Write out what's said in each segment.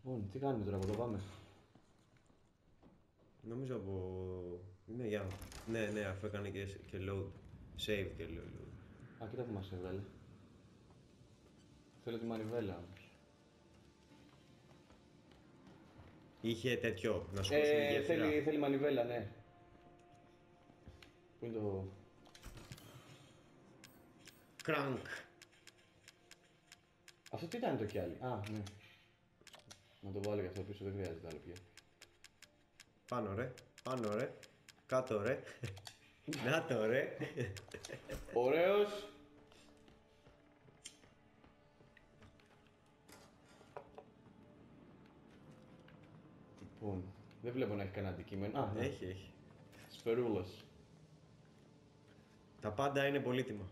Λοιπόν, τι κάνουμε τώρα, από εδώ πάμε. Νομίζω από... Ναι, για... ναι, αφού έκανε και load. Save και load. Α, κοίτα που μας έβγαλε. Θέλω τη μανιβέλα όμως. Είχε τέτοιο, να σου πω στην γέφυρα. Θέλει μανιβέλα, ναι. Πού είναι το... Crank. Αυτό τι ήταν το κι άλλο. Α, ναι. Να το βάλω για αυτό πίσω, δεν χρειάζεται άλλο πια. Πάνω ρε. Κάτω ρε. Να το ρε. Ωραίος. Λοιπόν, δεν βλέπω να έχει κανένα αντικείμενο. Α, ναι. Έχει. Σφαιρούλας. Τα πάντα είναι πολύτιμα.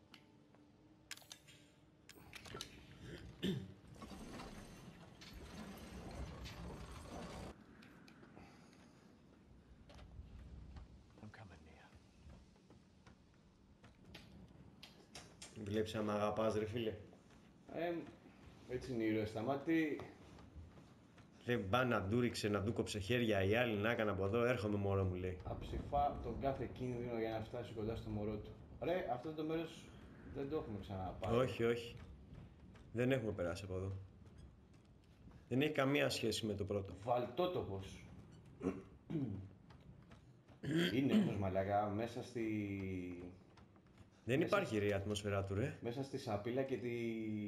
Βλέπεις να μ' αγαπάς ρε φίλε. Έτσι είναι οι ήρωες στα μάτι. Ρε μπα να του ρίξε, να του κόψε χέρια, η άλλη να έκανε από εδώ, έρχομαι μωρό μου λέει. Αψηφά τον κάθε κίνδυνο για να φτάσει κοντά στο μωρό του. Ρε, αυτό το μέρος δεν το έχουμε ξαναπάρει. Όχι. Δεν έχουμε περάσει από εδώ. Δεν έχει καμία σχέση με το πρώτο. Βαλτότοπος. Είναι όμως μαλάκα μέσα στη... Δεν υπάρχει ρε η ατμόσφαιρά του ρε. Μέσα στη σαπίλα και τη...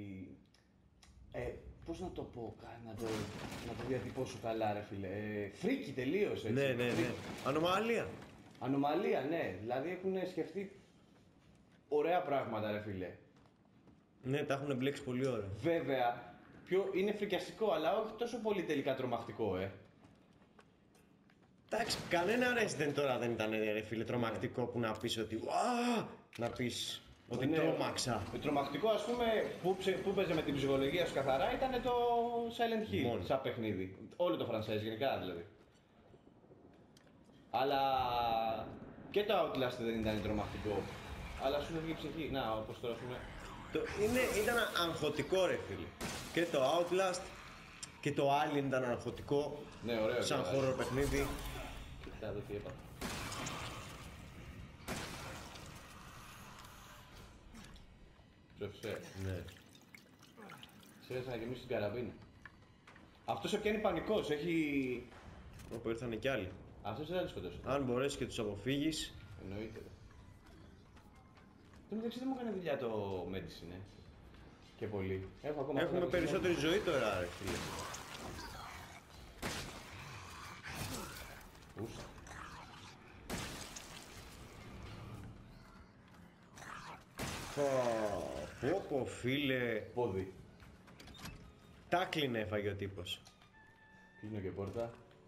πώς να το πω, να το διατυπώσω καλά ρε φίλε. Φρίκι τελείως έτσι. Ναι. Ανομαλία. Ανομαλία, ναι. Δηλαδή έχουν σκεφτεί ωραία πράγματα ρε φίλε. Ναι, τα έχουν μπλέξει πολύ ωραία. Βέβαια, είναι φρικιαστικό, αλλά όχι τόσο πολύ τελικά τρομακτικό, Εντάξει, κανένα Resident τώρα δεν ήταν ρε φίλε τρομακτικό που να πεις ότι να πεις ότι Ναι. τρόμαξα. Το τρομακτικό, ας πούμε, που παίζε με την ψυχολογία σου καθαρά ήταν το Silent Hill, Μόνο. σαν παιχνίδι. Όλο το franchise γενικά δηλαδή. Αλλά και το Outlast δεν ήταν τρομακτικό. Αλλά σου βγει η ψυχή. Να, όπως τώρα πούμε. Ήταν αγχωτικό ρε φίλε. Και το Outlast και το Alien ήταν αγχωτικό. Ναι, ωραίο. Σαν τώρα. horror παιχνίδι. Κοιτά εδώ τι έπαθα. Ψεύσε. Ναι. Ξέρεις να γεμίσεις την καραμπίνα. Αυτός σε πιάνει πανικός, έχει... Όπου ήρθανε κι άλλοι. Αυτός δεν θα τους σκοτώσει. Αν μπορέσεις και τους αποφύγεις. Εννοείται. Το μεταξύ δεν μου έκανε δουλειά το Medicine, και πολύ. Έχουμε περισσότερη ζωή τώρα ρε φίλε. Ούστα. Πω φίλε. Πόδι. Τάκλινε έφαγε ο τύπος. Κλείνω και πόρτα.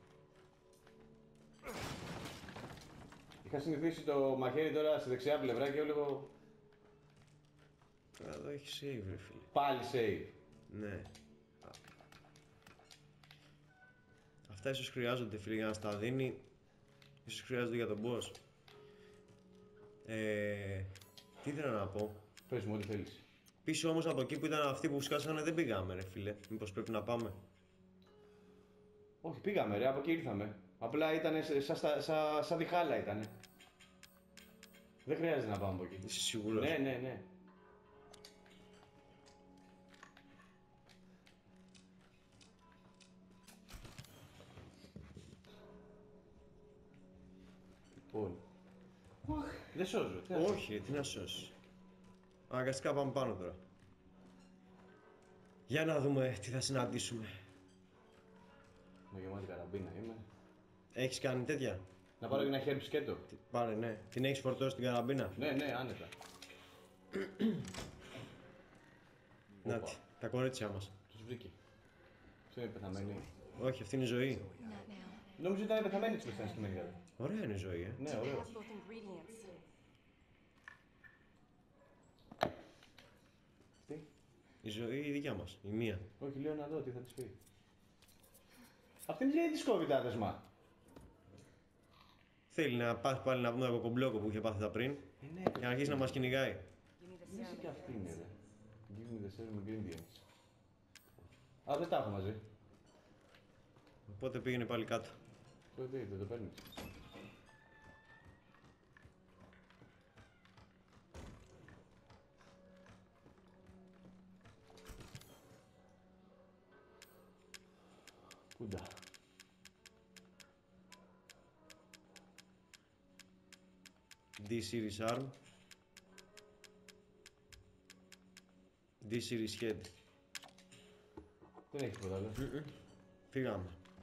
Είχα συνηθίσει το μαχαίρι τώρα στη δεξιά πλευρά και έλεγα Εδώ έχει save ρε φίλε. πάλι save. Ναι. Αυτά ίσως χρειάζονται φίλε για να στα δίνει. Ίσως χρειάζονται για τον boss. Τι ήθελα να πω. Πες μου ό,τι θέλεις. Πίσω όμως από εκεί που ήταν αυτοί που σκάσανε δεν πήγαμε ρε φίλε. Μήπως πρέπει να πάμε. Όχι, πήγαμε ρε, από εκεί ήρθαμε. Απλά ήταν σαν διχάλα ήτανε. Δεν χρειάζεται να πάμε από εκεί. Είσαι σίγουρος? Ναι. Λοιπόν. Δεν σώζω. Όχι ρε, τι να σώσεις. Αναγκαστικά πάμε πάνω τώρα. Για να δούμε τι θα συναντήσουμε. Με γεμάτη καραμπίνα είμαι. Έχεις κάνει τέτοια? Να πάρω και ένα χέρι σκέτο. Πάρε ναι. Την έχεις φορτώσει την καραμπίνα? Ναι, άνετα. Να τη, τα κορίτσια μας. Τους βρήκε. Ποιο είναι πεθαμένη. Όχι, αυτή είναι η ζωή. Not now. Νόμιζα ότι ήταν πεθαμένη της πεθαμένη στη μεγάλη. Ωραία είναι η ζωή, Ναι, Has ωραίο. both ingredients. Τι. Η ζωή η δικιά μας, η μία. Όχι, λέω να δω τι θα της πει. Αυτή είναι γιατί της κόβει τα δεσμά. Θέλει να πας πάλι να πούμε το κοκομπλόκο που είχε πάθει τα πριν Ναι, και να αρχίσει να μας κυνηγάει. Give me the είσαι serum και αυτή είναι, ingredients. ρε. Give me the serum ingredients. Α, δεν τα έχω μαζί. Πότε πήγαινε πάλι κάτω. Δεν το παίρνεις. Κούντα. D-Series Arm. D-Series Head. Δεν έχει τίποτα άλλο. Φύγαμε.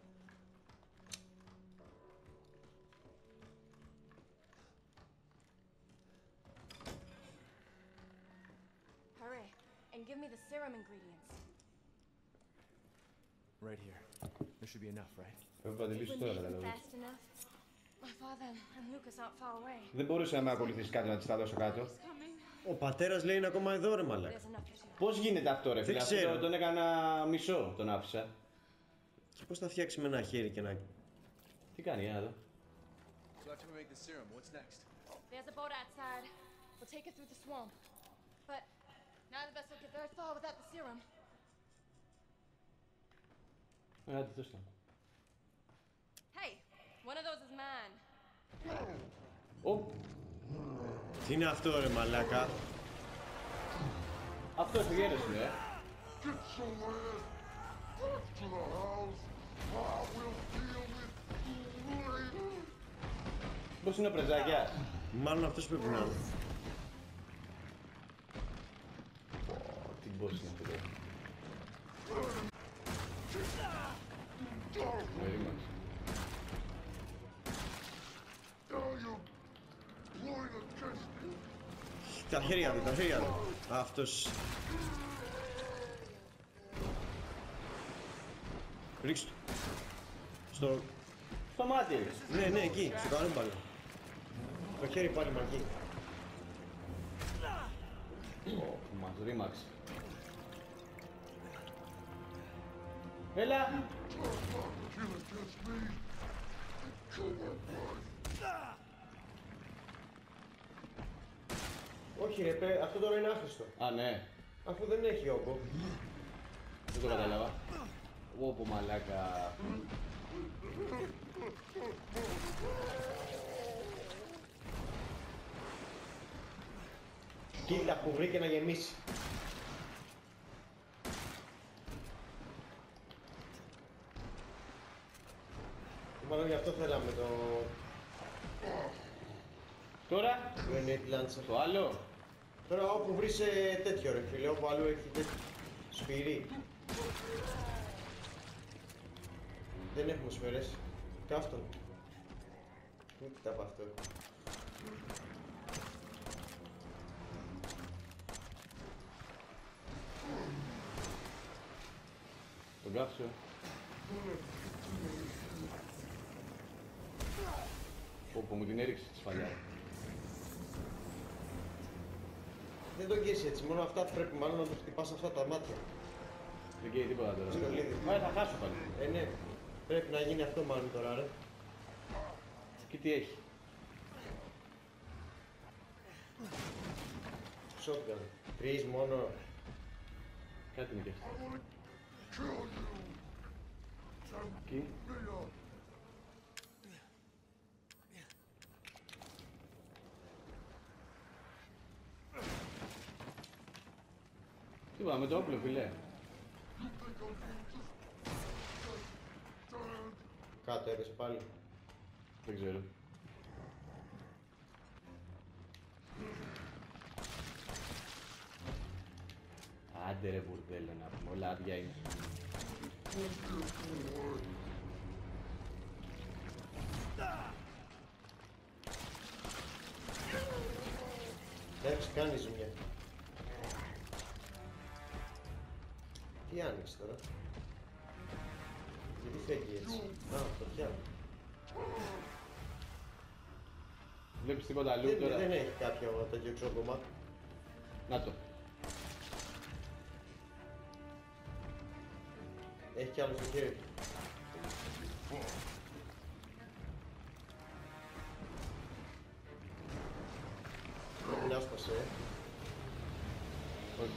Hurry, and give me the serum ingredients. Right here. There should be enough, right? Πρέπει να τελείσεις τώρα, κατάλαβες. Fast enough. My father and Lucas aren't far away. Δεν μπορούσε να με ακολουθήσει κάτι να της τα δώσω κάτω. Ο πατέρας λέει είναι ακόμα εδώ ρε μαλάκα. There's enough for two. Πώς γίνεται αυτό ρε φίλε, ξέρω. αυτό τον έκανα μισό, τον άφησα. Και πώς θα φτιάξει με ένα χέρι και να... Τι κάνει, για να δω. So after we make the serum, what's next? There's a boat outside. We'll take it through the swamp. But neither of us will get very far without the serum. Άντε, δώσ' το. Hey, one of those is mine. Ω, Τι είναι αυτό ρε μαλάκα. αυτός ο γέρος είναι, Get your ass back to the house. I will deal with you later. Πώς είναι ο πρεζάκιας. Μάλλον αυτός πρέπει να είναι. Τι πώς είναι αυτό τώρα. Περίμενε. Now you point against me. Τα χέρια του, τα χέρια του. Αυτός. Ρίξτε του. Στο... Στο μάτι. Ναι, ναι, εκεί, στο καρούμπαλο. Το χέρι πάλι μα εκεί. Ω, μας ρήμαξε. Έλα. Kill against me. Kill my wife. Όχι ρε, αυτό τώρα είναι άχρηστο. Α, ναι. Αφού δεν έχει όγκο. Δεν το κατάλαβα. Όπο μαλάκα. Κοίτα που βρήκε να γεμίσει. Μάλλον γι' αυτό θέλαμε το Τώρα, grenade launcher. το άλλο. Τώρα όπου βρεις τέτοιο ρε φίλε, όπου αλλού έχει τέτοιο σφυρί. Δεν έχουμε σφαίρες. Καύτον. Μην κοιτά από αυτό. Τον κάψω. Πω, μου την έριξε τη σφαλιά. Δεν τον καίσει έτσι, μόνο αυτά πρέπει μάλλον να του χτυπάς αυτά τα μάτια. Δεν καίει τίποτα τώρα. Στολίδι. Μα θα χάσω πάλι. Ναι, πρέπει να γίνει αυτό μάλλον τώρα ρε. Και τι έχει. Shotgun. 3 μόνο. Κάτι είναι και αυτό. Kill you. Εκεί. Me up. Τι είπα, με το όπλο φιλέ. Κάτω έπεσε πάλι. Δεν ξέρω. Άντε ρε μπουρδέλο να πούμε, όλα άδεια είναι. Εντάξει, κάνει ζημιά. Τι άνοιξε τώρα. Γιατί φεύγει έτσι. Α, φωτιά. Βλέπεις τίποτα αλλού τώρα. Δεν έχει κάποιο τέτοιο ξόκομα. Να το. Έχει κι άλλο στο χέρι του. Μην άσπασε, Όχι.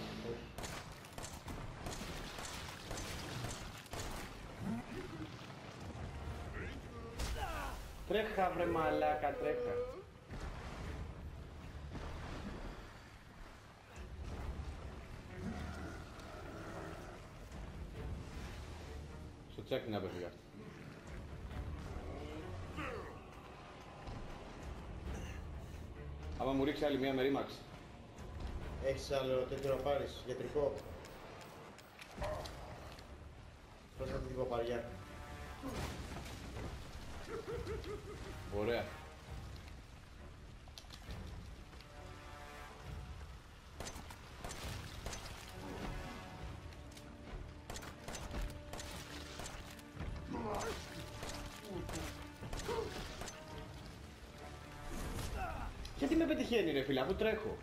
Τρέχα βρε μαλάκα, τρέχα. Στο τσέκ να πέφυγα. Άμα μου ρίξει άλλη μία με ρήμαξ. Έχεις άλλο τέτοιο να πάρεις, γιατρικό. Πώς θα την παπαριά. Ωραία. Γιατί με πετυχαίνει ρε φίλε, αφού τρέχω.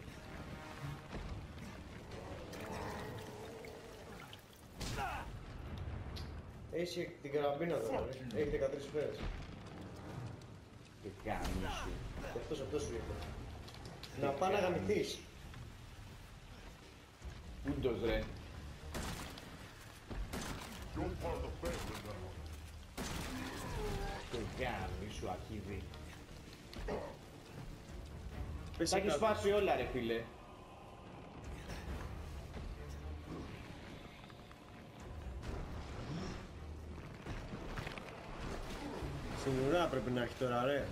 Έχει την καραμπίνα τώρα, ρε. Έχει 13 σφαίρες. Τι κάνεις σου. Και αυτό σου είπε. Να πά να γαμηθείς. Ούντος ρε. You're part of the family now. Τι κάνεις σου αρχίδι. Πες Τα έχεις κάτω. σπάσει όλα ρε φίλε. Στην ουρά πρέπει να έχει τώρα, ρε.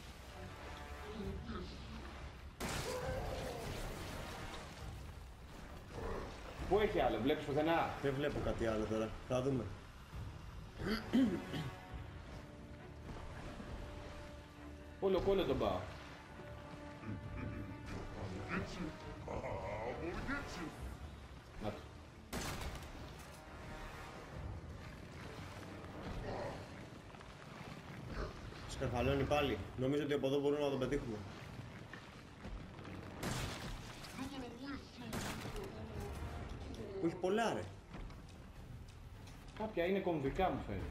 Πού έχει άλλο, βλέπεις πουθενά. Δεν βλέπω κάτι άλλο τώρα. Θα δούμε. Όλο κόλλο τον πάω. Get you. I'm gonna get you. Να το. Σκαρφαλώνει πάλι. Νομίζω ότι από εδώ μπορούμε να τον πετύχουμε. Που έχει πολλά, ρε. Κάποια είναι κομβικά μου φαίνεται.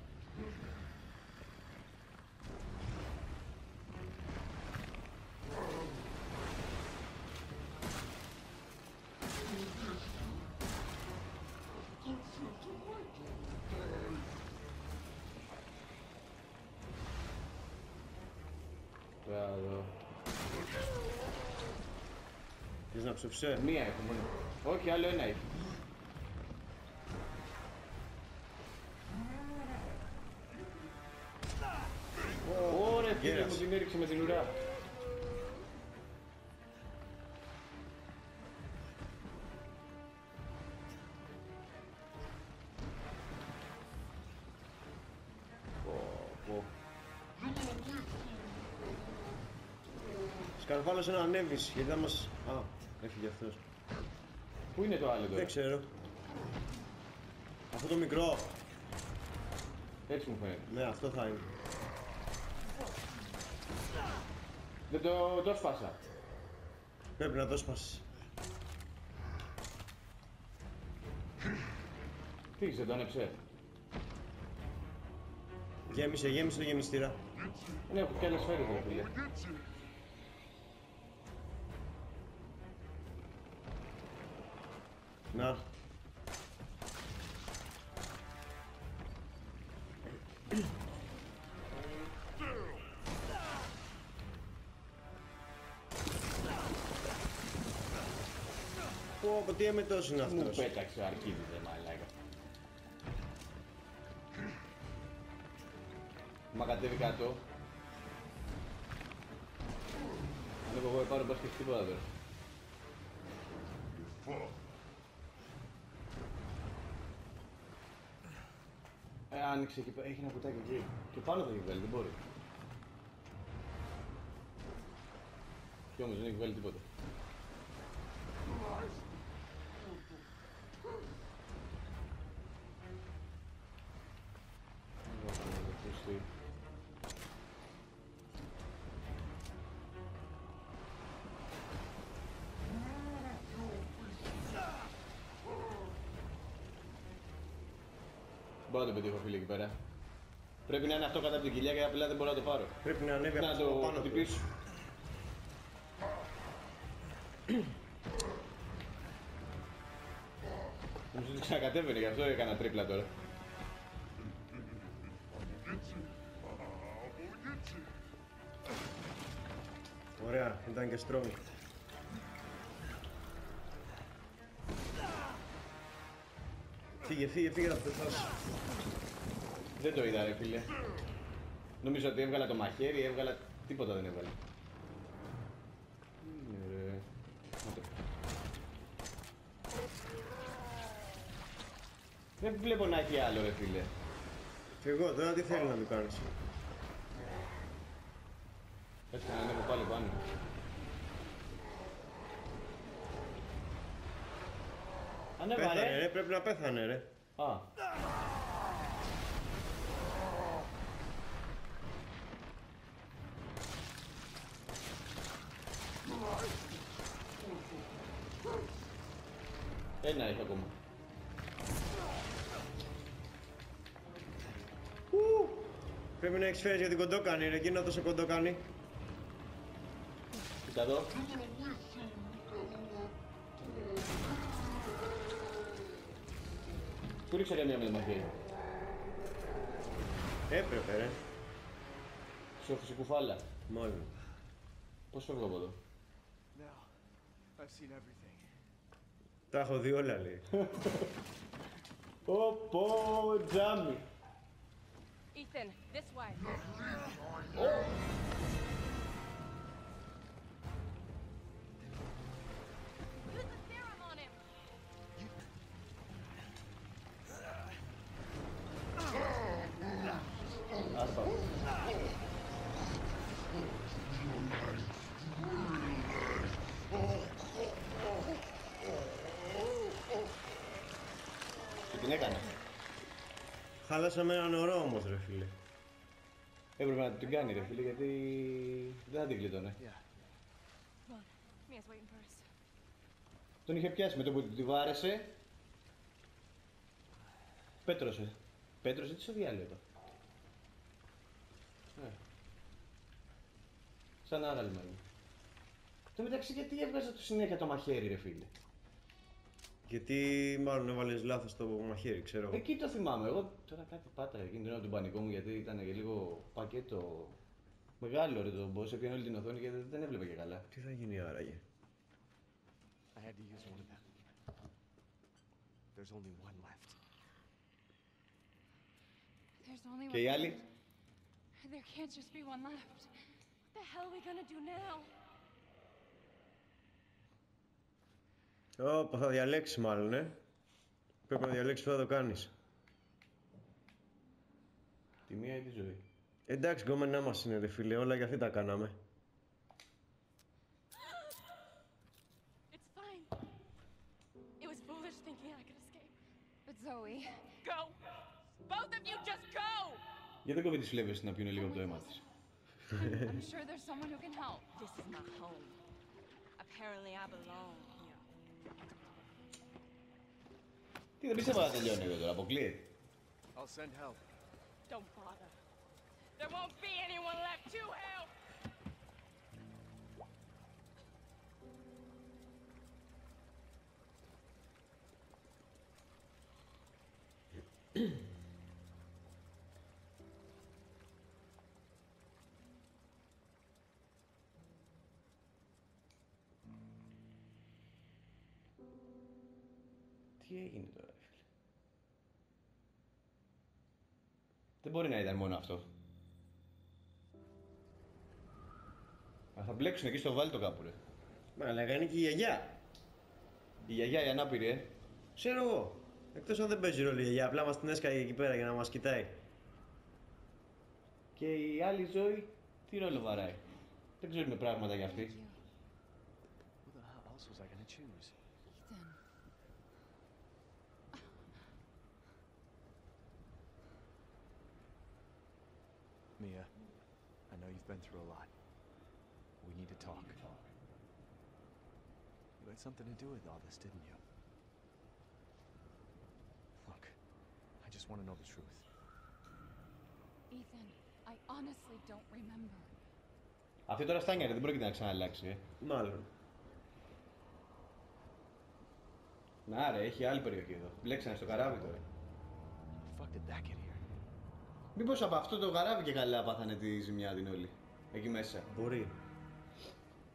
Τώρα εδώ. Θες να ψευσέ. Μία έχω μόνο. Όχι, άλλο ένα έχει. Ωραία, φίλε μου γέρασε. την έριξε με την ουρά. Πω. Σκαρφάλωσε να ανέβεις, γιατί θα μας... Α, έφυγε αυτός. Πού είναι το άλλο τώρα. Δεν ξέρω. Αυτό το μικρό. Έτσι μου φαίνεται. Ναι, αυτό θα είναι. Δεν το σπάσα. Πρέπει να το σπάσεις. Τι είσαι, τον έψε. Γέμισε το γεμιστήρα. Δεν έχω κι άλλες σφαίρες, ρε φίλε. Get you. Να. Πω, τι έμετος είναι Μου αυτός. πέταξε ο αρκίδης, ρε μαλάκα. Μα κατέβει κάτω. Ανέβω εγώ επάνω, πας και έχει τίποτα τώρα. Άνοιξε εκεί, έχει ένα κουτάκι εκεί. Και πάνω το έχει βγάλει, δεν μπορεί. Κι όμως δεν έχει βγάλει τίποτα. Μπορώ να το πετύχω, φίλε, εκεί πέρα. Πρέπει να είναι αυτό κατά από την κοιλιά και απλά δεν μπορώ να το πάρω. Πρέπει να ανέβει Να αυτό το πάνω του. χτυπήσω. Νομίζω ότι ξανακατέβαινε, γι' αυτό έκανα τρίπλα τώρα. Get you. I'm gonna get you. Ωραία, ήταν και strong. Φύγε, θα πεθάσει. Δεν το είδα ρε φίλε. Νομίζω ότι έβγαλα το μαχαίρι, έβγαλα... Τίποτα δεν έβγαλα. Είναι ρε. Να το... Δεν βλέπω να έχει άλλο ρε φίλε. Και εγώ τώρα τι θέλει να του κάνεις. Έτσι να ανέβω πάλι πάνω. Ανέβα Πέθανε ρε. ρε, πρέπει να πέθανε ρε. Α. Ένα έχει ακόμα. Πρέπει να έχεις φέρεις για την κοντόκανη ρε, εκείνο τόσο κοντόκανη. Κοίτα εδώ. Του ρίξε καμία με το μαχαίρι. Έπρεπε ρε. Σου έφυγε κουφάλα. Μόνο. Πώς φεύγω από εδώ. Now, I've seen everything. Τα έχω δει όλα λέει. Πω, τζάμι. Ethan, this way. Use the serum on him. Ας πάμε. Και την έκανα. Χάλασαμε έναν ωρό όμως ρε φίλε. Έπρεπε να την κάνει ρε φίλε γιατί δεν θα την γλίτωνε. Yeah. Come on. Mia's waiting for us. Τον είχε πιάσει με το που τη βάρεσε. Πέτρωσε. Πέτρωσε τι στο διάλογο εδώ. Σαν άγαλμα είναι. Το μεταξύ γιατί έβγαζα του συνέχεια το μαχαίρι ρε φίλε. Γιατί μάλλον έβαλες λάθος το μαχαίρι, ξέρω εγώ. Εκεί το θυμάμαι. Εγώ τώρα κάτι πάταγα εκείνη την ώρα του πανικό μου γιατί ήταν και λίγο πακέτο μεγάλο ρε το boss. Έπιανε όλη την οθόνη και δεν έβλεπε και καλά. Τι θα γίνει άραγε. I had to use one of them. There's only one left. There's only Και οι one. άλλοι. There can't just be one left. What the hell are we gonna do now? Ωπα, θα διαλέξεις μάλλον, Πρέπει να διαλέξεις που θα το κάνεις. Τη μία ή τη ζωή. Εντάξει, γκόμενά μας είναι ρε φίλε, όλα για αυτή τα κάναμε. It's fine. It was foolish thinking I could escape. But Zoe. Go! Both of you just go! Γιατί δεν κόβει τις φλέβες να πιούνε λίγο από το αίμα της. I'm sure there's someone who can help. This is my home. Apparently I belong here. Τι δεν πίστευα να τελειώνει εδώ τώρα, αποκλείεται. I'll send help. Don't bother. There won't be anyone left to help! Τι έγινε τώρα, φίλε. Δεν μπορεί να ήταν μόνο αυτό. Α, θα μπλέξουν εκεί στο βάλτο κάπου, ρε. Μα λέγανε και η γιαγιά. Η γιαγιά η ανάπηρη, Ξέρω εγώ. Εκτός αν δεν παίζει ρόλο η γιαγιά, απλά μας την έσκαγε εκεί πέρα για να μας κοιτάει. Και η άλλη ζωή, τι ρόλο βαράει. Δεν ξέρουμε πράγματα για αυτή. Who the hell else was I gonna choose? Ethan. Mia, I know you've been through a lot. We need to talk. You had something to do with all this, didn't you? Look, I just want to know the truth. Ethan, I honestly don't remember. Αυτή τώρα στάνιαρε, δεν πρόκειται να ξαναλλάξει, Μάλλον. Να ρε, έχει άλλη περιοχή εδώ. Μπλέξανε στο καράβι τώρα. How the fuck did that get here? Μήπως από αυτό το καράβι και καλά πάθανε τη ζημιά την όλη. Εκεί μέσα. Μπορεί.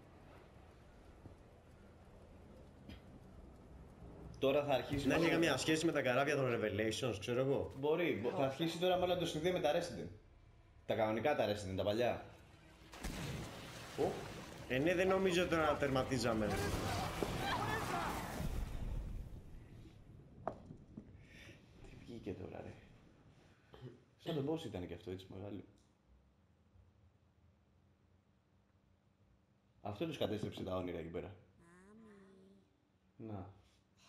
Τώρα θα αρχίσει. Να έχει καμία σχέση με τα καράβια των Revelations, ξέρω εγώ. Μπορεί. Θα αρχίσει τώρα μάλλον να το συνδέει με τα Resident. Τα κανονικά τα Resident, τα παλιά. Ναι, δεν νομίζω τώρα να τερματίζαμε. Τι βγήκε τώρα, ρε. Σαν τον boss ήταν και αυτό, έτσι μεγάλο. Αυτό τους κατέστρεψε τα όνειρα εκεί πέρα. Να.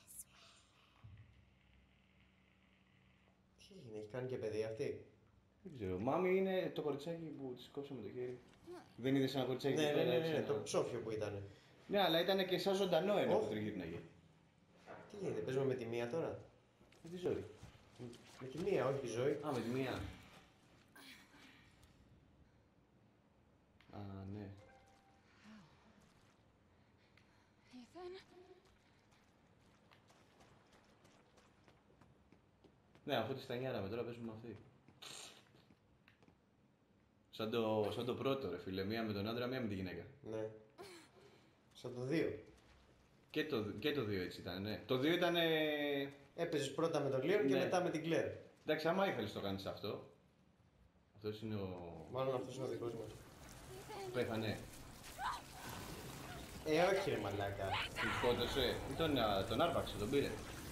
Τι έγινε, έχει κάνει και παιδί αυτή? Δεν ξέρω. Μάμη είναι το κοριτσάκι που της κόψαμε το χέρι. Δεν είδες ένα κοριτσάκι Ναι, που ναι, πέρασε, ναι, το ψόφιο που ήταν. Ναι, αλλά ήταν και σαν ζωντανό ένα που τριγύρναγε. Τι γίνεται, παίζουμε με τη μία τώρα? Με τη ζωή. Με τη μία, όχι τη ζωή. Α, με τη μία. Α, ναι. Ethan? Ναι, αφού τη στανιάραμε τώρα παίζουμε με αυτή. Σαν το πρώτο ρε φίλε, μία με τον άντρα, μία με τη γυναίκα. Ναι. Σαν το 2. Και το 2 έτσι ήταν, ναι. Το 2 ήταν. Έπαιζες πρώτα με τον Leon και Ναι. μετά με την Claire. Εντάξει, άμα ήθελες το κάνεις αυτό. Αυτός είναι ο. Μάλλον αυτός είναι ο δικός μας. Πέθανε. Όχι ρε μαλάκα. Τον σκότωσε. Ή τον άρπαξε, τον πήρε.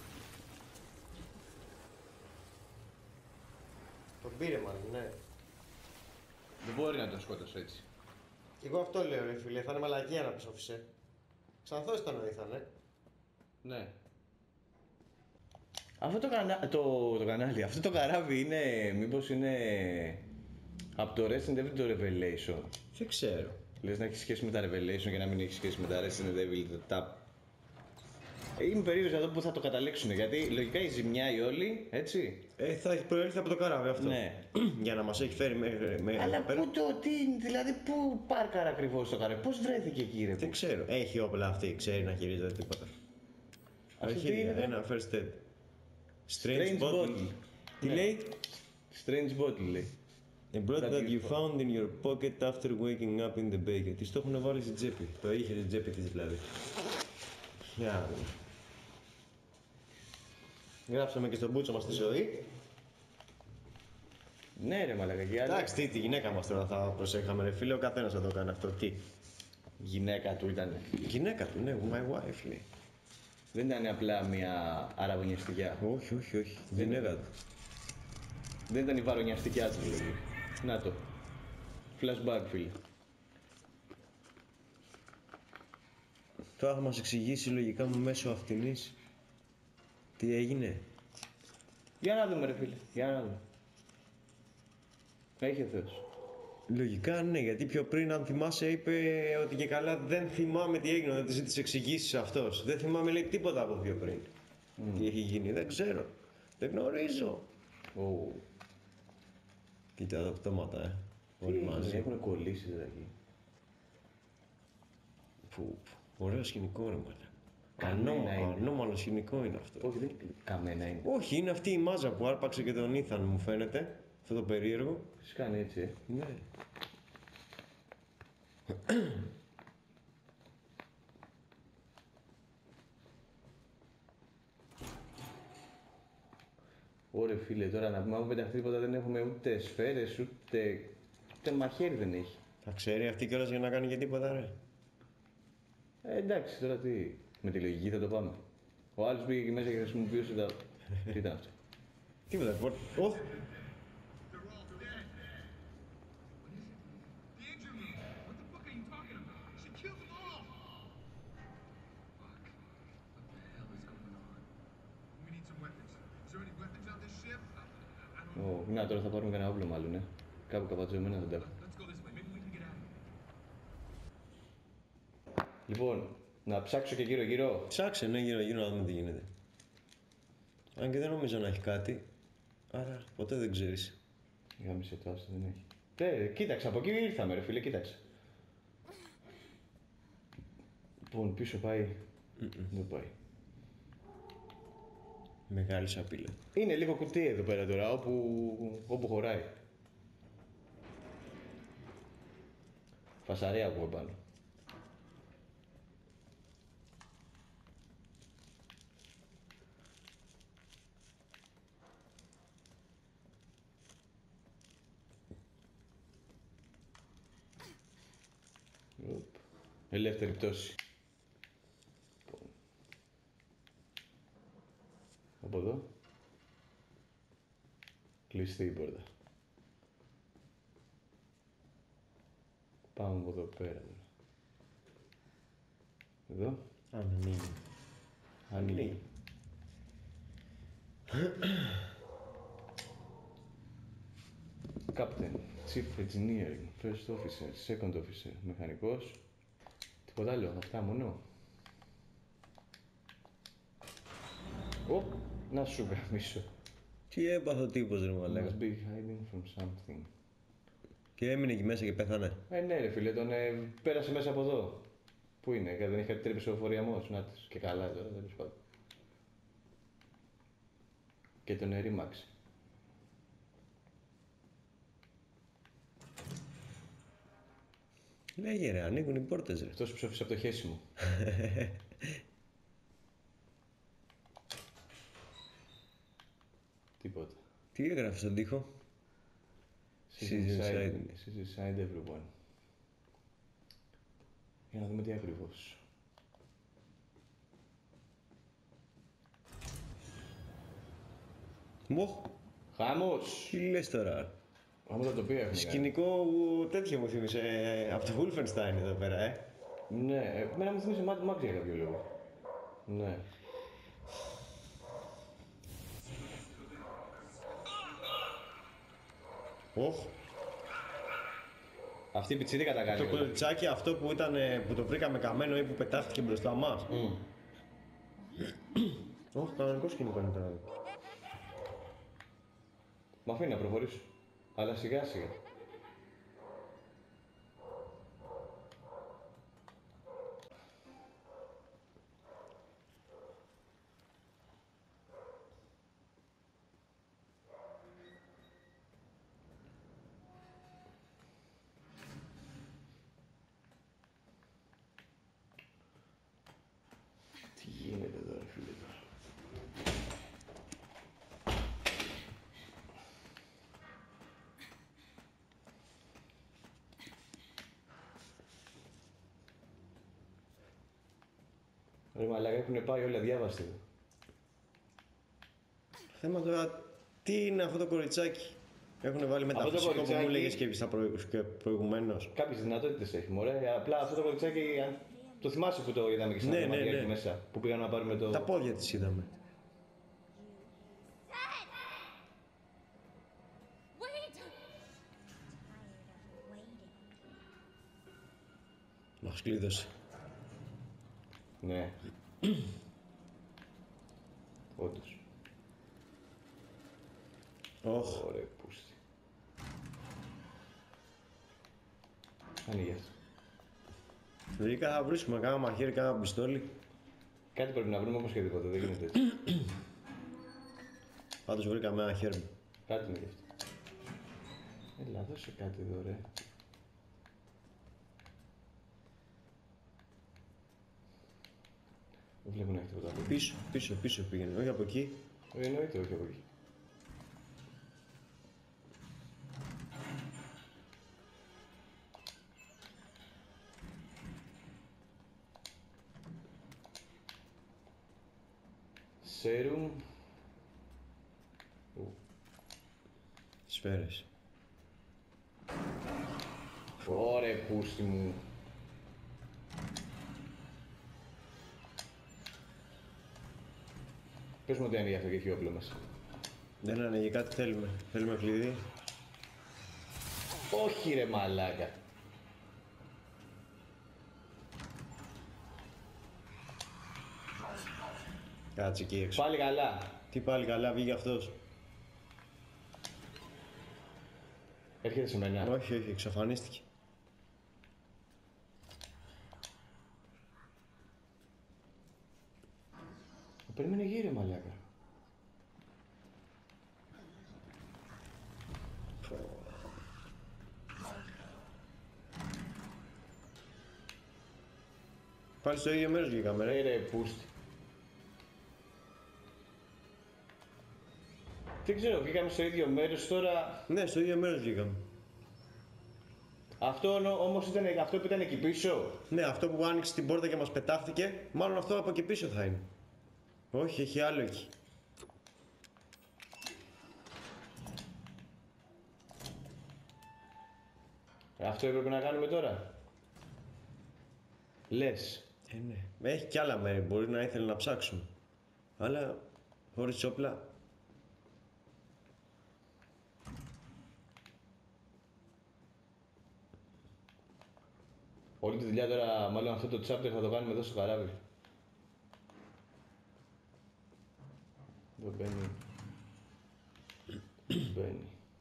Τον πήρε μάλλον, ναι. Δεν μπορεί να τον σκότωσε έτσι. Κι εγώ αυτό λέω ρε φίλε, θα είναι μαλακία να ψόφισε. Ξανθός ήταν ο Ethan, Ναι. Αυτό το κανάλι, αυτό το καράβι είναι, μήπως είναι από το Resident Evil το Revelation. Δεν ξέρω. Λες να έχει σχέση με τα Revelation και να μην έχει σχέση με τα Resident Evil τα... Είμαι περίεργος εδώ που θα το καταλήξουν, γιατί λογικά η ζημιά η όλη, έτσι. Θα έχει προέλθει από το καράβι αυτό. Ναι. Για να μας έχει φέρει μέχρι Αλλά εδώ πέρα. πού δηλαδή πού πάρκαρα ακριβώς το καράβι, πώς βρέθηκε εκεί ρε. Δεν ξέρω. Έχει όπλα αυτή, ξέρει να χειρίζεται τίποτα. Αυτό Έχει τι είναι? ένα first aid. Strange bottle. Τι Ναι. λέει? Strange bottle λέει. A blood that you found in your pocket after waking up in the baker. Της το έχουν βάλει στην τσέπη. Το είχε στην τσέπη της δηλαδή. Για να δούμε. Γράψαμε και στον μπούτσο μας τη ζωή. Ναι ρε μαλακα, και άλλα. Εντάξει, τη γυναίκα μας τώρα θα προσέχαμε ρε φίλε, ο καθένας θα το κάνει αυτό. Τι? Γυναίκα του ήταν. Η γυναίκα του, ναι, my wife λέει. Δεν ήταν απλά μια αραβωνιαστικιά. Όχι, όχι, όχι. Η γυναίκα του. Δεν ήταν η βαρονιαστικιά του δηλαδή. Να το. Flashback φίλε. Τώρα θα μας εξηγήσει λογικά μου μέσω αυτινής τι έγινε. Για να δούμε ρε φίλε. Για να δούμε. Έχει ο Θεός. Λογικά ναι, γιατί πιο πριν, αν θυμάσαι, είπε ότι και καλά δεν θυμάμαι τι έγινε, δεν τη ζήτησε εξηγήσεις αυτός. Δεν θυμάμαι, λέει, τίποτα από πιο πριν. Τι έχει γίνει, δεν ξέρω. Δεν γνωρίζω. Oh. Κοίτα τα πτώματα, όλοι μαζί. Έχουν κολλήσει δηλαδή. Που, ωραίο σκηνικό ρε μάλλον. Καμένα είναι. Ανώμαλο σκηνικό είναι αυτό. Όχι, δεν είναι καμένα είναι. Όχι, είναι αυτή η μάζα που άρπαξε και τον Ethan, μου φαίνεται. Αυτό το περίεργο. Τις κάνει έτσι, Ναι. Ωρε φίλε, τώρα να πούμε, άμα πεταχτεί τίποτα δεν έχουμε ούτε σφαίρες, ούτε μαχαίρι δεν έχει. Θα ξέρει αυτή κιόλας για να κάνει και τίποτα, ρε. Εντάξει, τώρα τι, με τη λογική θα το πάμε. Ο άλλος πήγε εκεί μέσα και χρησιμοποιούσε τα... Τι ήταν αυτό. Τίποτα, Οχ! They're all dead. The injured me. What the fuck are you talking about? She killed them all. Fuck. What the hell is going on? We need some weapons. Is there any weapons on this ship? I don't know. Να, τώρα θα πάρουμε κανένα όπλο μάλλον, ναι. Κάπου καπατζωμένα δεν τα έχω. Let's go this way. Maybe we can get out of here. Λοιπόν, να ψάξω και γύρω-γύρω. Ψάξε, ναι, γύρω-γύρω να δούμε τι γίνεται. Αν και δεν νομίζω να έχει κάτι. Άρα ποτέ δεν ξέρεις. Γάμισε το, άστο, δεν έχει. Κοίταξε, από εκεί ήρθαμε ρε φίλε, κοίταξε. Λοιπόν, πίσω πάει. Δεν πάει. Μεγάλη σαπίλα. Είναι λίγο κουτί εδώ πέρα τώρα, όπου χωράει. Φασαρία από πάνω. Ελεύθερη πτώση. Από εδώ. Κλειστή η πόρτα. Πάμε από εδώ πέρα τώρα. Εδώ. Ανοίγει. Ανοίγει. Captain, Chief Engineering, First Officer, Second Officer, Μεχανικός. Τίποτα άλλο, αυτά μόνο. Ω, να σου γραμμίσω. Τι έπαθε ο τύπος ρε μαλάκα. Must be hiding from something. Και έμεινε εκεί μέσα και πέθανε. Ναι ρε φίλε, τον πέρασε μέσα από εδώ. Πού είναι, δεν είχε τρύπησε ο φοριαμός, να της. Και καλά τώρα, τέλος πάντων. Και τον ρήμαξε. Λέγε ρε, ανοίγουν οι πόρτες ρε. Αυτός ψόφισε από το χέσιμο. Τίποτα. Τι έγραφε στον τοίχο. She's inside everyone. Για να δούμε τι ακριβώς. Μοχ, Χάμος! τι λες τώρα. Άμα τα τοπία έχουμε. Σκηνικό τέτοιο μου θύμισε από το Wolfenstein εδώ πέρα, Ναι, εμένα μου θυμίζει Mad Max για κάποιο λόγο. Ναι. Οχ, Αυτή η πιτσίρικα τα κάνει. το κοριτσάκι αυτό που ήταν, που το βρήκαμε καμένο ή που πετάχτηκε μπροστά μας. Οχ, κανονικό σκηνικό είναι τώρα. Μ' αφήνει να προχωρήσω. Αλλά σιγά σιγά. Τι γίνεται εδώ, ρε φίλε, τώρα. Ρε μαλάκα, έχουνε πάει όλα, διάβαστε. Θέμα τώρα, τι είναι αυτό το κοριτσάκι. Έχουν βάλει μεταφυσικό που μου κοριτσάκι- έλεγες και προηγουμένως. Κάποιες δυνατότητες έχει, μωρέ. Απλά αυτό το κοριτσάκι, το θυμάσαι που το είδαμε και στην Ναι, ναι, ναι, ναι. εκεί μέσα. Που πήγαμε να πάρουμε το... Τα πόδια της είδαμε. Wait! Μας κλείδωσε. Ναι. Όντως. Οχ, Ωραία, πούστη. Ανοίγει αυτό. λογικά θα βρίσκουμε κάνα μαχαίρι, κάνα πιστόλι. Κάτι πρέπει να βρούμε όπως και τίποτα, δεν γίνεται έτσι. Πάντως βρήκαμε ένα χέρι. Κάτι είναι γι' αυτό. Έλα, δώσε κάτι εδώ, ρε. Δεν βλέπω να έχει τίποτα άλλο. Πίσω πήγαινε, όχι από εκεί. Εννοείται, όχι από εκεί. Serum. Σφαίρες. Ωραία, πούστη μου. Πες μου ότι ανοίγει αυτό και έχει όπλο μέσα. Δεν ανοίγει, κάτι θέλουμε. Θέλουμε κλειδί. Όχι ρε μαλάκα. Κάτσε εκεί έξω. Πάλι καλά. Τι πάλι καλά, βγήκε αυτός. Έρχεται σε μένα. Όχι, εξαφανίστηκε. Περίμενε γύρω μαλάκα. Πάλι στο ίδιο μέρος βγήκαμε, ρε. Ρε πούστη. Δεν ξέρω, βγήκαμε στο ίδιο μέρος τώρα. Ναι, στο ίδιο μέρος βγήκαμε. Αυτό όμως ήταν αυτό που ήταν εκεί πίσω. Ναι, αυτό που άνοιξε την πόρτα και μας πετάχτηκε, μάλλον αυτό από εκεί πίσω θα είναι. Όχι, έχει άλλο εκεί. Αυτό έπρεπε να κάνουμε τώρα. Λες. Ναι. Έχει κι άλλα μέρη, μπορεί να ήθελε να ψάξουμε. Αλλά χωρίς όπλα. Όλη τη δουλειά τώρα, μάλλον αυτό το chapter θα το κάνουμε εδώ στο καράβι. Δεν μπαίνει. Μπαίνει.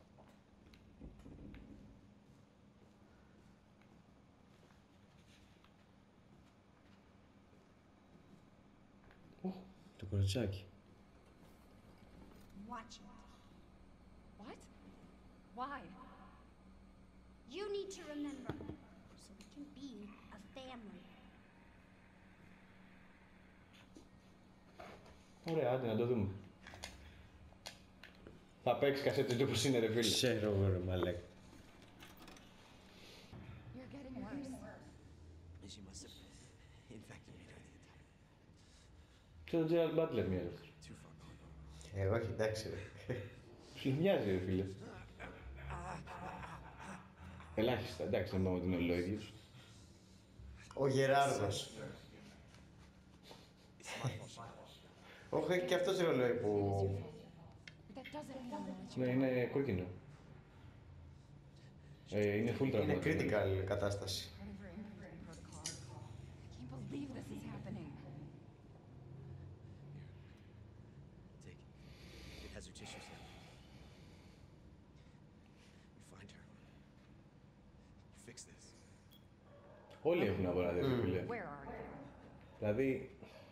Το κοριτσάκι. Watch it. What? Why? You need to remember, so we can be a family. Ωραία, άντε να το δούμε. Θα παίξει κασέτες όπως είναι ρε φίλε. Ξέρω εγώ ρε μαλάκα. You're getting worse. She must have infected me during the attack. Και τον Gerald Butler μοιάζει. Too far gone. Όχι, εντάξει ρε. Σου μοιάζει ρε φίλε. Ελάχιστα, εντάξει, δεν είπαμε ότι είναι όλο ο ίδιος. Ο Γεράρδος. Όχι, έχει και αυτός ρολόι που... That doesn't mean that Ναι, είναι κόκκινο. Είναι full Είναι τραυματισμένο. critical κατάσταση. protocol. I can't believe this is happening. Take it. It has her tissues now. You find her. You fix this. Όλοι έχουν απορραδεύει, φίλε. Where are you? Δηλαδή,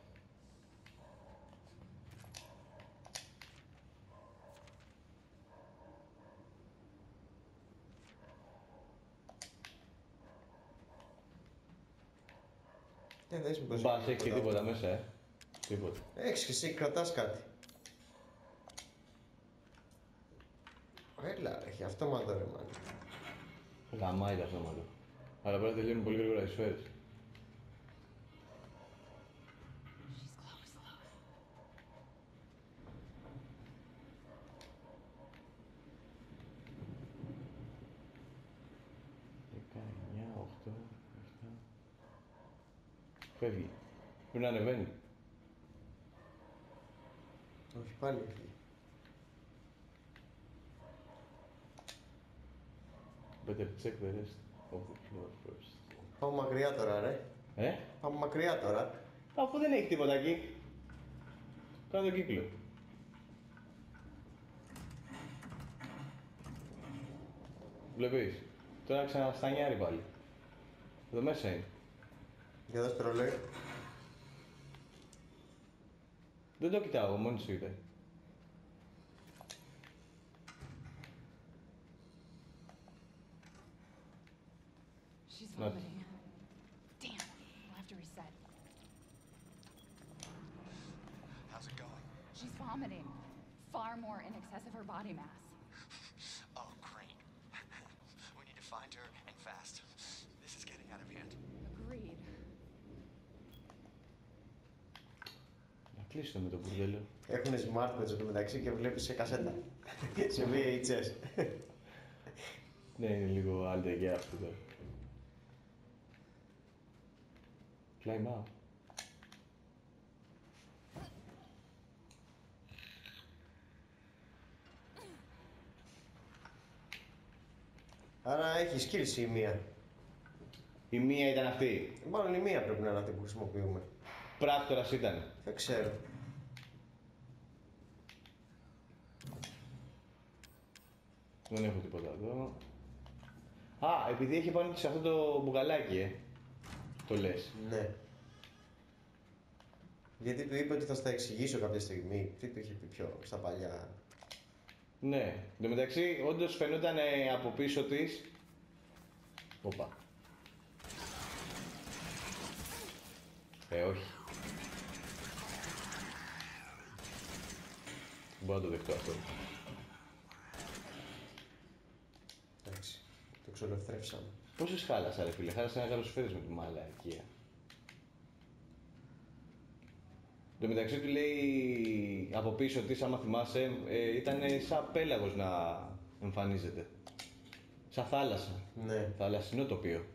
Δες μήπως μπας έχει και τίποτα μέσα, Τίποτα. Έχεις και εσύ, κρατάς κάτι. Έλα, έχει αυτόματο ρε μάλλον. Γαμάει τα αυτόματα. Αλλά πρέπει να τελειώνουν πολύ γρήγορα οι σφαίρες. She's close. 19, 8, 7... Φεύγει. Πρέπει να ανεβαίνει. Όχι πάλι όχι. Better check the rest of the floor first. Πάμε μακριά τώρα ρε. Πάμε μακριά τώρα. Αφού δεν έχει τίποτα εκεί. Κάνε τον κύκλο. Βλέπεις. Τώρα ξαναστανιάρει πάλι. Εδώ μέσα είναι. Για δώσ' το ρολόι. Δεν το κοιτάω, μόνοι σου είδε. She's Not- vomiting. Damn. We'll have to reset. How's it going? She's vomiting. Far more in excess of her body mass. Oh, great. We need to find her and fast. This is getting out of hand. Agreed. Να κλείσω με το μπουρδέλο. Έχουνε smartwatch εδώ μεταξύ και βλέπεις σε κασέτα. Σε VHS. Ναι, είναι λίγο άλλη για αυτό τώρα. Climb out. Άρα έχει skills η μία. Η μία ήταν αυτή. Μάλλον η μία πρέπει να είναι αυτή που χρησιμοποιούμε. Πράκτορας ήταν. Δεν ξέρω. Δεν έχω τίποτα εδώ. Α, επειδή έχει πάνω σε αυτό το μπουκαλάκι, το λες. Ναι. Γιατί του είπε ότι θα στα εξηγήσω κάποια στιγμή. Τι του είχε πει πιο στα παλιά. Ναι. Εν τω μεταξύ, όντως φαινόταν από πίσω της. Οπα. Όχι. Δεν μπορώ να το δεχτώ αυτό. Εντάξει. Το ξολευθρεύσαμε. Πόσες χάλασα ρε φίλε, χάλασα ένα καλοσφαίρες με τη μαλακία. Το μεταξύ του λέει από πίσω της, άμα θυμάσαι, ήταν σαν πέλαγος να εμφανίζεται. Σαν θάλασσα. Ναι. Θαλασσινό τοπίο.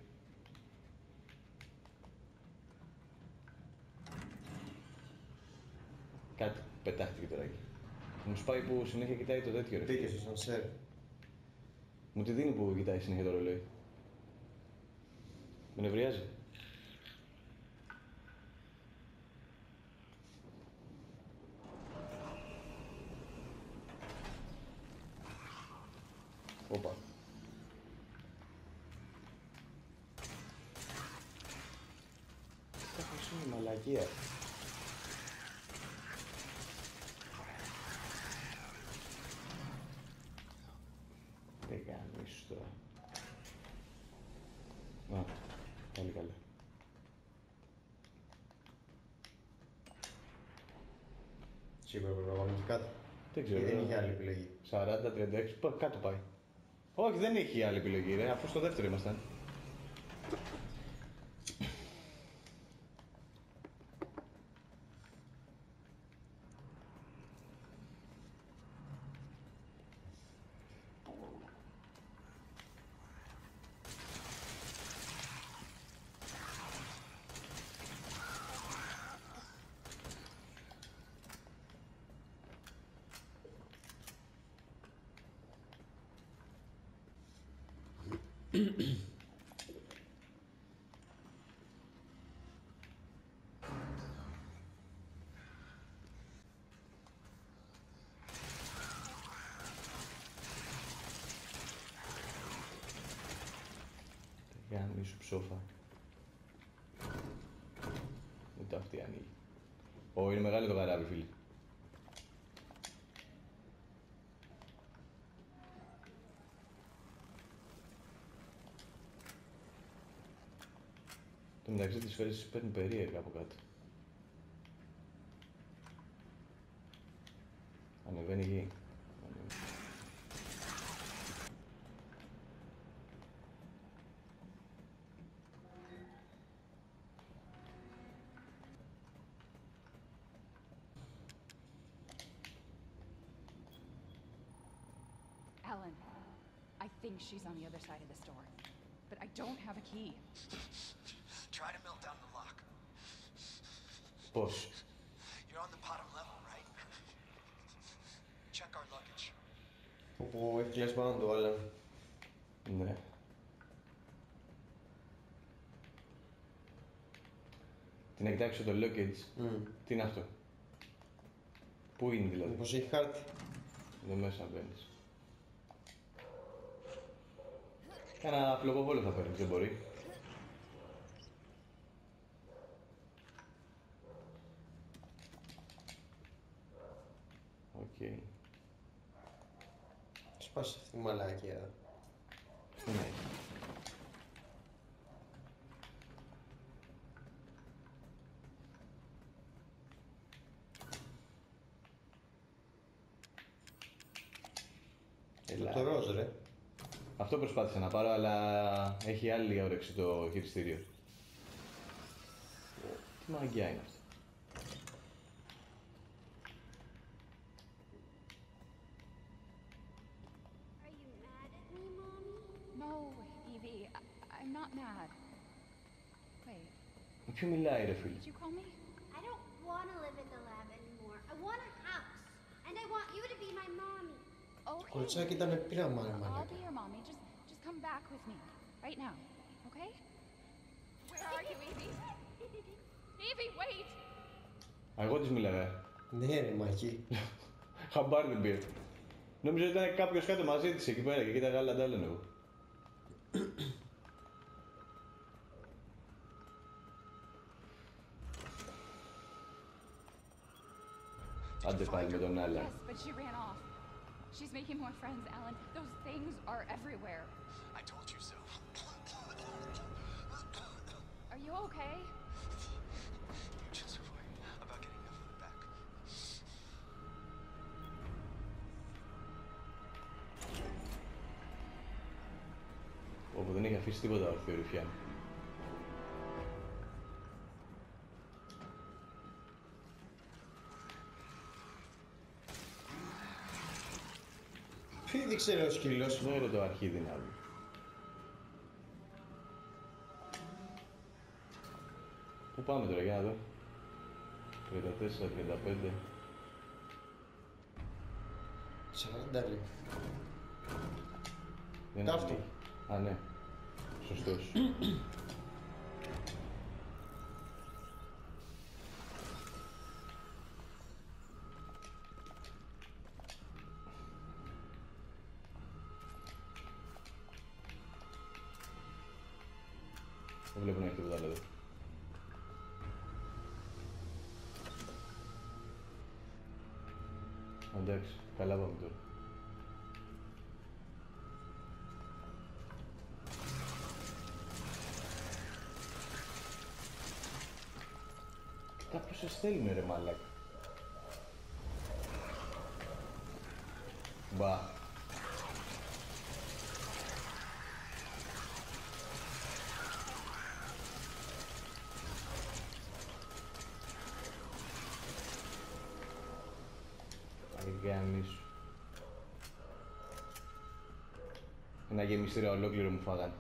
Κάτι πετάχτηκε τώρα εκεί. Μου σπάει που συνέχεια κοιτάει το τέτοιο ρε. Μπήκε στο σανσέρ. Μου τη δίνει που κοιτάει συνέχεια το ρολόι. Με νευριάζει. Όπα. Κάπως είναι μαλακία. Δεν κάνω ίσως τώρα. Α, πάλι καλά. Σίγουρα πρέπει να πάμε και κάτω. Δεν ξέρω. Δεν είχε άλλη επιλογή. 40-36, κάτω πάει. Όχι, δεν έχει άλλη επιλογή ρε, αφού στο δεύτερο ήμασταν. Γάμι σου ψόφα. Ούτε αυτή ανοίγει. Ω, είναι μεγάλο το καράβι, φίλε. Το μεταξύ της σφαίρες παίρνει περίεργα από κάτω. Ανεβαίνει γη. Alan, I think she's on the other side of this door, but I don't have a key. Try to melt down the lock. Πώς? You're on the bottom level, right? Check our luggage. Όπου έχει κλέσει πάνω του, αλλά... Ναι. Την να κοιτάξω το luggage. Τι είναι αυτό? Πού είναι δηλαδή? Μήπως έχει χάρτη. Εδώ μέσα μπαίνεις. Κάνα φλογοβόλο θα παίρνεις, δεν μπορεί. Οκ. Σπάσε αυτή τη μαλακία. Ναι. Το ροζ, ρε. Αυτό προσπάθησα να πάρω, αλλά έχει άλλη όρεξη το χειριστήριο. Τι μαγιά είναι αυτό? Are you mad at me, Mommy? No, Evie, I'm not mad. Wait, Με ποιο μιλάει ρε φίλε? did you call me? I don't want to live in the lab anymore. I want a house. And I want you to be my mommy. Okay. Κοριτσάκι ήταν πειράμα, ρε I'll μαλάκα. be your mommy. Just come back with me right now, okay? Where are you, Evie? Evie, wait! Εγώ της μίλαγα. Ναι, ρε μαχή. Χαμπάρ δεν πήρε. Νόμιζα ότι ήταν κάποιος κάτω μαζί της εκεί πέρα και κοίταγα άλλα τα άλλα εγώ. Άντε πάλι με τον Άλαν. Yes, but she ran off. She's making more friends, Alan. Those things are everywhere. I told you so. Are you okay? You just worry about getting that food back. Όπου δεν έχει αφήσει τίποτα όρθιο ρουφιάν. Πήδηξε ρε ο σκύλος. Δεν είναι το αρχίδι να δει. Πού πάμε τώρα, για να δω. 34, 35. 40 λέει. Δεν Ταύτο. ανοίγει. Α, ναι. Σωστός. Δεν βλέπω να έχει τίποτα άλλο εδώ. Εντάξει, καλά πάμε τώρα. Κάποιος σε στέλνει ρε μαλάκα. Μπα. Γαμίσου. Ένα γεμιστήρα ολόκληρο μου φάγανε.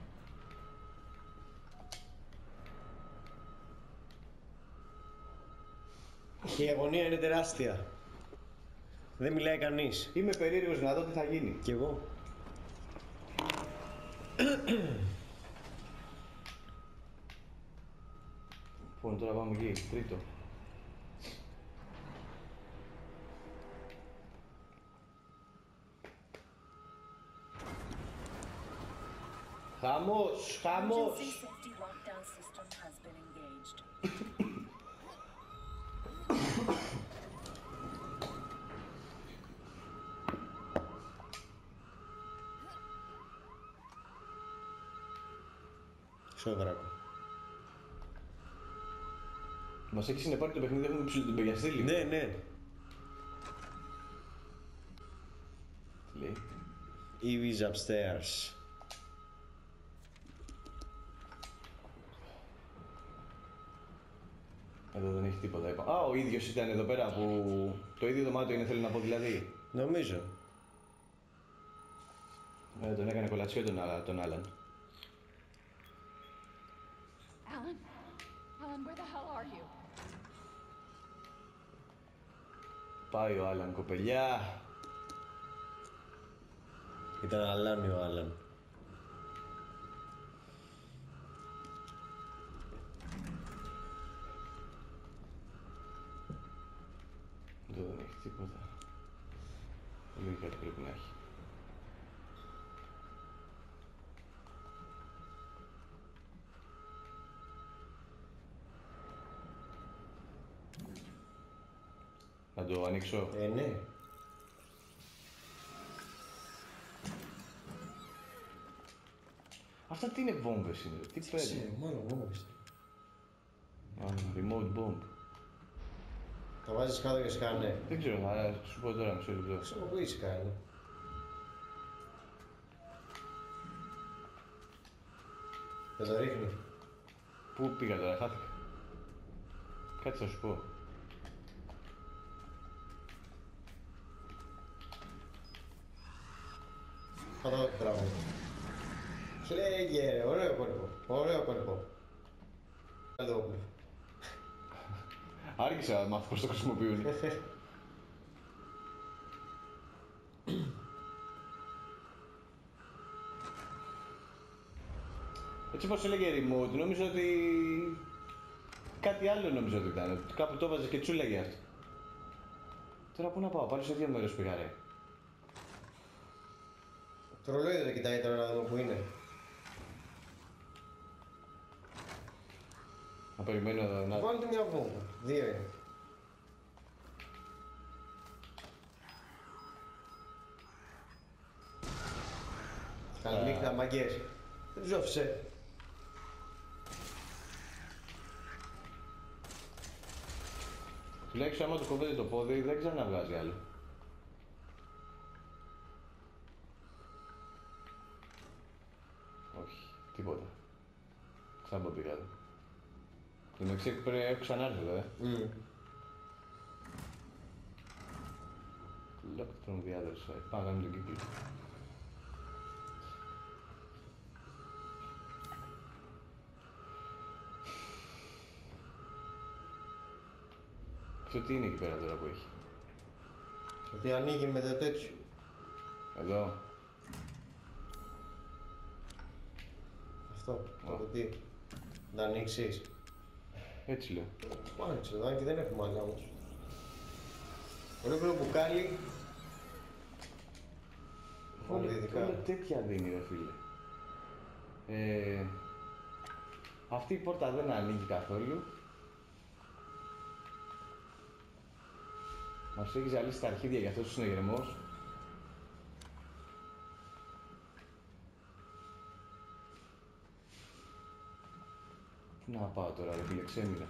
Και η αγωνία είναι τεράστια. Δεν μιλάει κανείς. Είμαι περίεργος να δω τι θα γίνει. Κι εγώ. Λοιπόν, τώρα πάμε εκεί, τρίτο. Χαμός, χαμός. Emergency safety lockdown system has been engaged. Σόδρακο. Μας έχει συνεπάρει το παιχνίδι, έχουμε ψηλό τον Πεγιαστήλη. Ναι, ναι. Τι λέει. Evie's upstairs. Εδώ δεν έχει τίποτα. Α, ο ίδιος ήταν εδώ πέρα που... Το ίδιο δωμάτιο είναι, θέλω να πω δηλαδή. Νομίζω. Τον έκανε κολατσιό τον Άλαν. Alan? Alan, where the hell are you? Πάει ο Άλαν, κοπελιά. Ήταν αλάνι ο Άλαν. Εδώ δεν έχει τίποτα. Λογικά τι πρέπει να έχει. Να το ανοίξω. Ναι. Αυτά τι είναι βόμβες είναι, τι παίρνει. Μόνο βόμβες. Remote bomb. Τα βάζεις κάτω και σκάνε. Δεν ξέρω, θα σου πω τώρα μισό λεπτό. Ξέρω που είσαι κάνει. Δεν το ρίχνει. Πού πήγα τώρα, χάθηκα. Κάτι θα σου πω. Θα το τραβώ. Σου λέει γέρε, ωραίο κόλπο. Ωραίο κόλπο. Εδώ όπλο. Άργησα να μάθω πώς το χρησιμοποιούν. Έτσι όπως έλεγε remote, νόμιζα ότι... Κάτι άλλο νόμιζα ότι ήταν, ότι κάπου το έβαζε και τσούλαγε αυτό. Τώρα πού να πάω, πάλι σε ίδιο μέρος πήγα ρε. Το ρολόι δεν κοιτάει τώρα να δούμε που είναι. Να περιμένω να... Βάλτε μια βόμβα. Δύο είναι. Καλή νύχτα, μαγκές. Δεν ψόφισε. Τουλάχιστον άμα του κοβέται το πόδι δεν ξαναβγάζει άλλο. Όχι. Σαν πω πήγατε. Το μεταξύ πρέπει να ξανάρθει βέβαια. Locked from the other side. Πάμε να κάνουμε τον κύκλο. Αυτό τι είναι εκεί πέρα τώρα που έχει? Γιατί ανοίγει με το τέτοιο. Εδώ. Αυτό, το κουτί. Να ανοίξεις. Έτσι λέω. Άνοιξε εδώ, και δεν έχουμε άλλα όμως. Ολόκληρο μπουκάλι. Όλα τέτοια δίνει ρε φίλε. Αυτή η πόρτα δεν ανοίγει καθόλου. Μας έχει ζαλίσει τα αρχίδια για αυτός ο συνεγερμός. Πού να πάω τώρα ρε φίλε, ξέμεινα.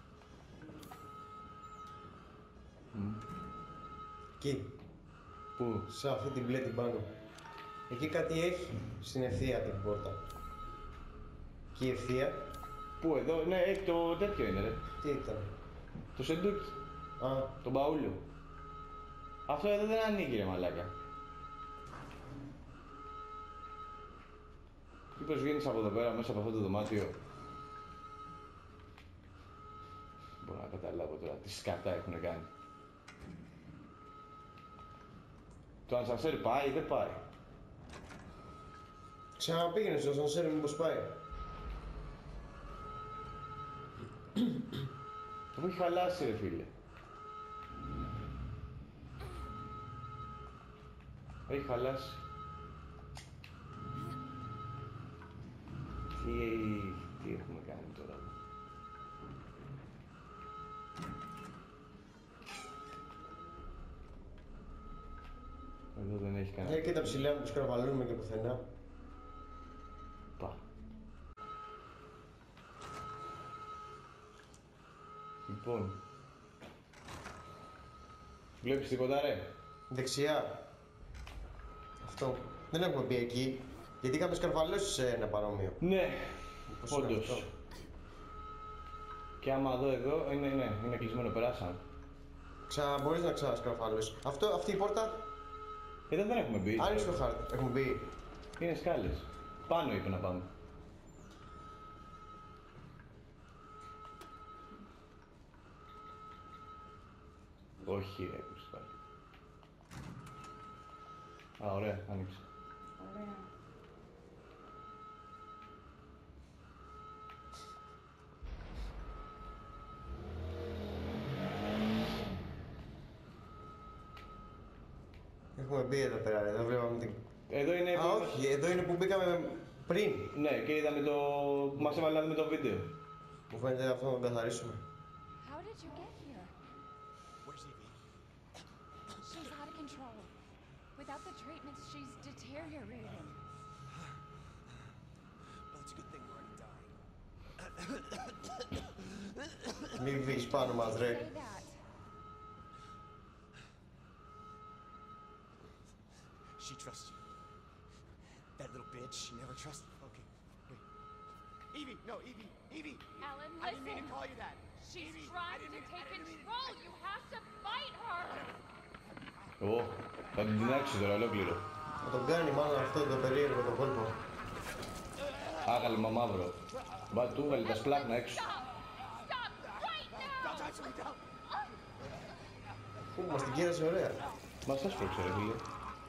Εκεί. Πού? Σε αυτή την μπλε την πάνω. Εκεί κάτι έχει στην ευθεία την πόρτα. Εκεί η ευθεία. Πού εδώ, ναι, το τέτοιο είναι ρε. Τι ήταν? Το σεντούκι. Α. Τον μπαούλο. Αυτό εδώ δεν ανοίγει ρε μαλάκα. Μήπως βγαίνεις από εδώ πέρα μέσα από αυτό το δωμάτιο? Μπορώ να καταλάβω τώρα τι σκατά έχουν κάνει. Το ασανσέρ πάει ή δεν πάει? Ξαναπήγαινε στο ασανσέρ μήπως πάει. Το έχει χαλάσει ρε φίλε. Έχει χαλάσει. Τι έχουμε κάνει τώρα? Εδώ δεν έχει κανένα. Και τα ψηλά που σκαρβαλούμε και πουθενά. Πα. Λοιπόν. Βλέπεις τίποτα ρε? Δεξιά. Αυτό. Δεν έχουμε μπει εκεί. Γιατί είχαμε σκαρβαλώσει σε ένα παρόμοιο. Ναι, όντως. Και άμα δω εδώ, είναι κλεισμένο, περάσαμε. Μπορείς να ξανασκαρφαλώσεις. Αυτή η πόρτα. Εδώ δεν έχουμε μπει. Άνοιξε το χάρτη. Έχουμε μπει. Είναι σκάλες. Πάνω είπε να πάμε. Όχι ρε, έκουσε πάλι. Α, ωραία, άνοιξε. Ωραία. Έχουμε μπει εδώ πέρα, εδώ βλέπαμε την... Εδώ είναι... Α, όχι, εδώ είναι που μπήκαμε πριν. Ναι, και είδαμε το... που μας έβαλε να δούμε το βίντεο. Μου φαίνεται αυτό να το καθαρίσουμε. How did you get here? Where's Evie? She's out of control. Without the treatments, she's deteriorating. Well, it's a good thing we're already dying. Μην βγεις πάνω μας, ρε. Say that. She trusts you. That little bitch, she never trusted. Okay, wait. Evie, no, Evie, Evie! Alan, I didn't mean to listen. call you that. She's Evie, I trying didn't to mean- I take didn't mean- control. You have to fight her. Ω, θα την τεινάξει τώρα ολόκληρο. Θα τον κάνει μάλλον αυτό το περίεργο το κόλπο. Άγαλμα μαύρο. Μπα του βάλει τα σπλάχνα έξω. Stop right now. Πού μας την κύρασε ωραία. Μας έσπρωξε ρε φίλε.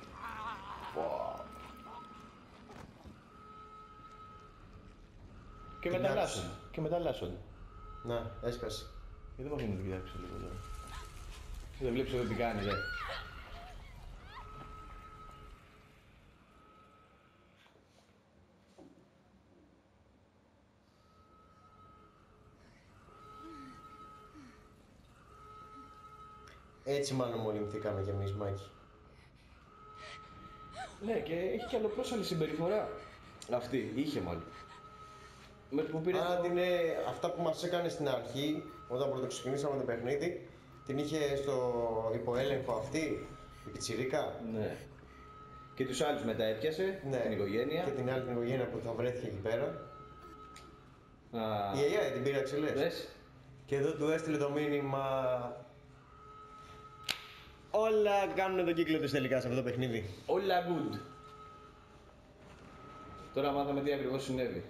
Και Την μεταλλάσσονται. Και μεταλλάσσονται. Να, έσκασε. Γιατί δεν μπορεί να την κοιτάξω λίγο τώρα. Δεν βλέπεις εδώ τι κάνει, ρε. Έτσι μάλλον μολυνθήκαμε κι εμείς, Μάκη. Ναι, και έχει κι αλλοπρόσαλη συμπεριφορά. Αυτή, είχε μάλλον. Μέχρι που πήρε. Άρα την, αυτά που μας έκανε στην αρχή, όταν πρωτοξεκινήσαμε το παιχνίδι, την είχε στο υποέλεγχο αυτή, η πιτσιρίκα. Ναι. Και τους άλλους μετά έπιασε, Ναι. την οικογένεια. Και την άλλη την οικογένεια που θα βρέθηκε εκεί πέρα. Η γιαγιά την πείραξε λες. Λες. Και εδώ του έστειλε το μήνυμα. Όλα κάνουν τον κύκλο τους τελικά σε αυτό το παιχνίδι. Όλα good. Τώρα μάθαμε τι ακριβώς συνέβη.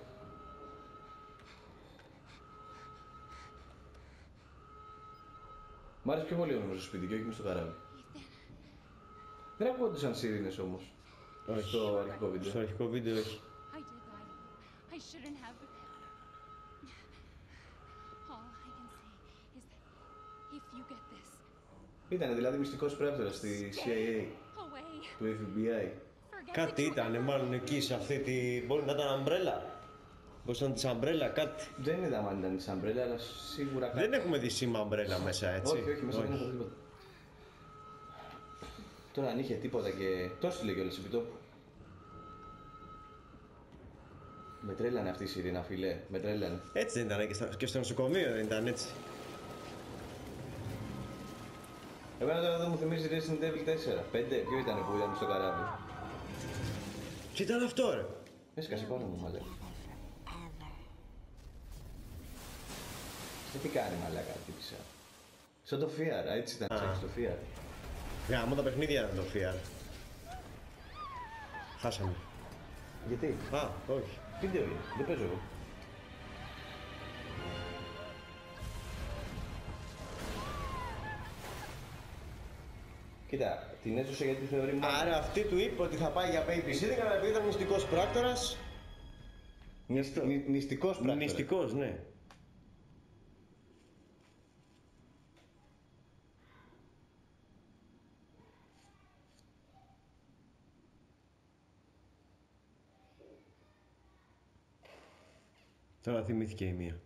Μ' άρεσε πιο πολύ όμως στο σπίτι και όχι μες στο καράβι. Δεν ακούγονταν σιρήνες όμως. Όχι. Στο αρχικό βίντεο. Στο αρχικό βίντεο όχι. I did lie. I shouldn't have. All I can say is that if you get this Ήτανε δηλαδή μυστικός πράκτορας στη CIA, away, του FBI. forget Κάτι that you ήταν, μάλλον εκεί σε αυτή τη. Μπορεί να ήταν αμπρέλα. Μπορεί να ήταν της αμπρέλα, κάτι. Δεν είδαμε αν ήταν της Umbrella, αλλά σίγουρα κάτι. Δεν έχουμε δει σήμα αμπρέλα μέσα, έτσι. Όχι, όχι, μέσα δεν έχω τίποτα. Τώρα αν είχε τίποτα και. Το έστειλε κιόλας επί τόπου. Με τρέλανε αυτή η σιρήνα, φίλε. Με τρέλανε. Έτσι δεν ήταν και στο νοσοκομείο, δεν ήταν έτσι. Εμένα τώρα δεν μου θυμίζει Resident Evil 4. 5, ποιο ήταν που ήταν στο καράβι. Τι ήταν αυτό, ρε. Έσκασε πάνω μου, μαλάκα. Τι κάνει, μαλάκα, τύπησα. Σαν το Fear, έτσι ήταν, σαν το Fear. Γάμο τα παιχνίδια ήταν το VR. Χάσαμε. Γιατί, Α, όχι. βίντεο είναι, δεν παίζω εγώ. Κοίτα, την έσωσε γιατί θεωρεί μόνο. Άρα αυτή του είπε ότι θα πάει για babysitting, αλλά επειδή ήταν μυστικός πράκτορας. Νηστικός πράκτορας. Μυστικός, ναι. Τώρα θυμήθηκε η μία.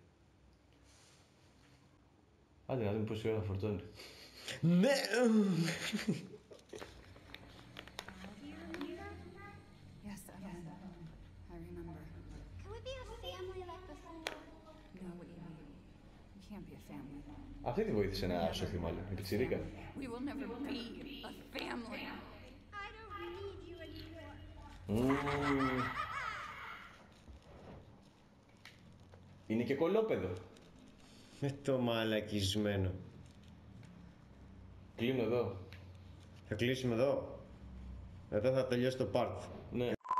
Άντε να δούμε πόση ώρα φορτώνει. Ναι! Yes, Evelyn. I remember. Can we be a family like before? No, Evie. We can't be a family. Αυτή τη βοήθησε να σωθεί μάλλον, η πιτσιρίκα. We will never be a family. I don't need you anymore. Είναι και κολόπεδο. Με το μαλακισμένο. Κλείνω εδώ. Θα κλείσουμε εδώ. Εδώ θα τελειώσει το part. Ναι.